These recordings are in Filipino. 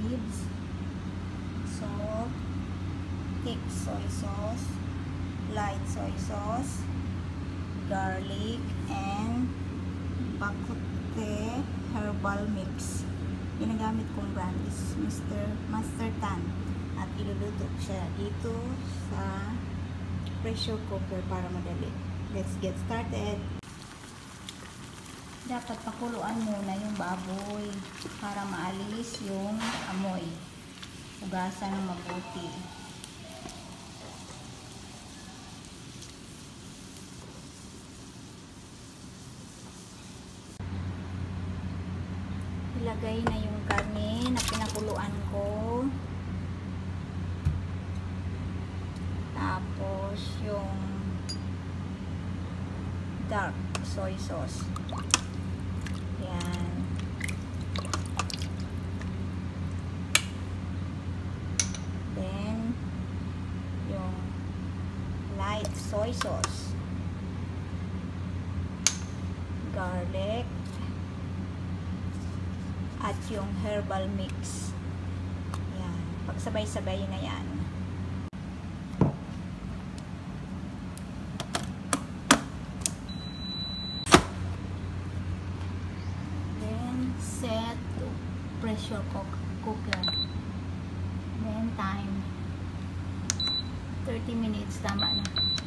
leaves, salt, thick soy sauce, light soy sauce, garlic, and bakute herbal mix. Ginagamit kong brand is Master Tan. At iluluto siya dito sa pressure cooker para madali. Let's get started. Dapat pakuluan muna yung baboy para maalis yung amoy. Hugasan ng mabuti. Ilagay na yung karne na pinakuluan ko. Tapos yung dark soy sauce. Yan. Then yung light soy sauce. Garlic. At yung herbal mix. Yan. Pagsabay-sabay na yan. Set to pressure cooker. Then time 30 minutes, tama na.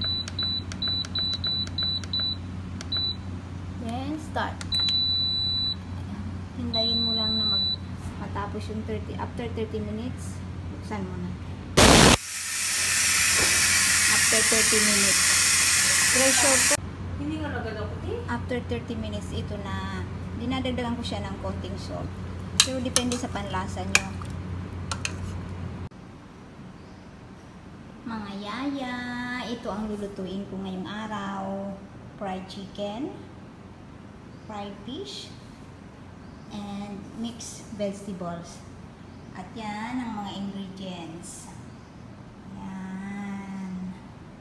Then start. Hintayin mo lang na matapos yung 30. After 30 minutes, buksan mo na. After 30 minutes, pressure cooker. Hindi nga nagagaputi. After 30 minutes, ito na. Dinadagdagan ko siya ng konting salt. So, depende sa panlasa nyo. Mga yaya, ito ang lulutuin ko ngayong araw. Fried chicken, fried fish, and mixed vegetables. At yan ang mga ingredients. Yan.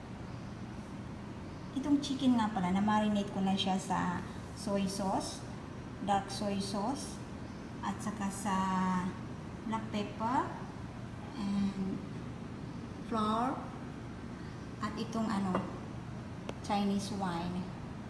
Itong chicken nga pala, na-marinate ko na siya sa soy sauce, dark soy sauce, at saka sa black pepper and flour, at itong Chinese wine.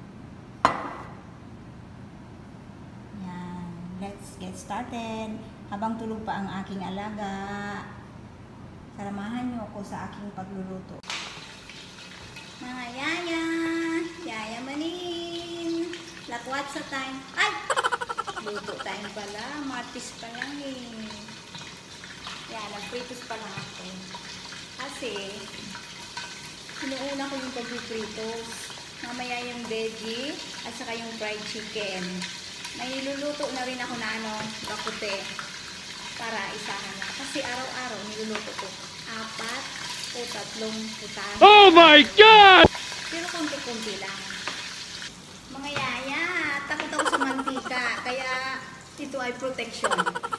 Yan. Let's get started. Habang tulog pa ang aking alaga, saramahan niyo ako sa aking pagluluto. Mga yaya, yaya manin, lakwat sa time. Ay! Luto tayo pala. Martis pa lang eh. Yan, nagpritos pa lang ako. Kasi, sinuuna ko yung pag-pritos. Mamaya yung veggie at saka yung fried chicken. May niluluto na rin ako na bakute. Para isahan na. Kasi araw-araw niluluto ko 4 o 3 putahe. Oh my God! Pero konti-konti lang. Mga yaya, takot ako sa mantika, kaya ito ay protection.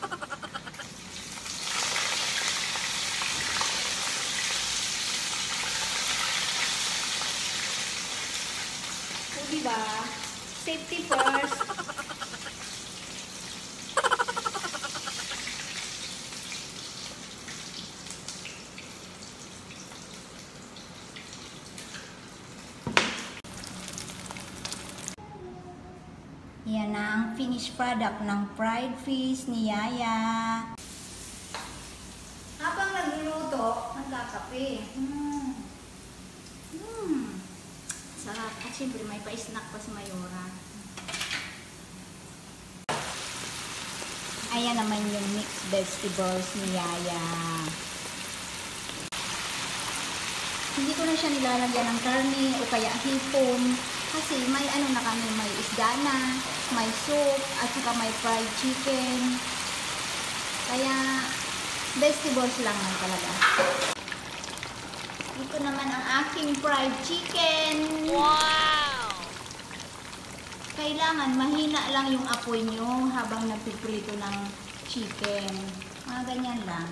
So, diba? Safety first. Yan na ang finished product ng fried fish ni Yaya. Habang nagluluto, nagkakape. Sarap. At syempre may pa-snack pa si Mayora. Ayan naman yung mixed vegetables ni Yaya. Hindi ko na siya nilalagyan ng karne o kaya hipon. Kasi may na kami, may isda na, may soup, at saka may fried chicken. Kaya, vegetables lang lang talaga. Ito naman ang aking fried chicken. Wow! Kailangan mahina lang yung apoy nyo habang nagpiprito ng chicken. Mga ganyan lang.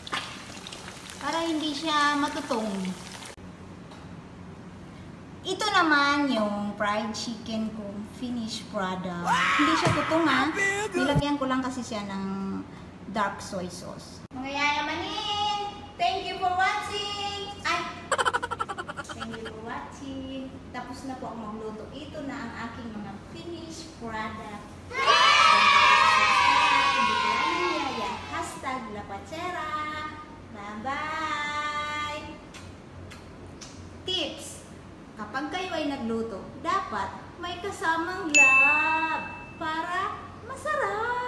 Para hindi siya matutong. Ito naman yung fried chicken ko, finished product. Hindi siya tutong ha. Nilagyan ko lang kasi siya ng dark soy sauce. Mga yayamanin, thank you for watching. Ay! Thank you for watching. Tapos na po ako magluto. Ito na ang aking mga finished product. #lapachera. Bye-bye! Tips! Kapag kayo ay nagluto, dapat may kasamang lab para masarap!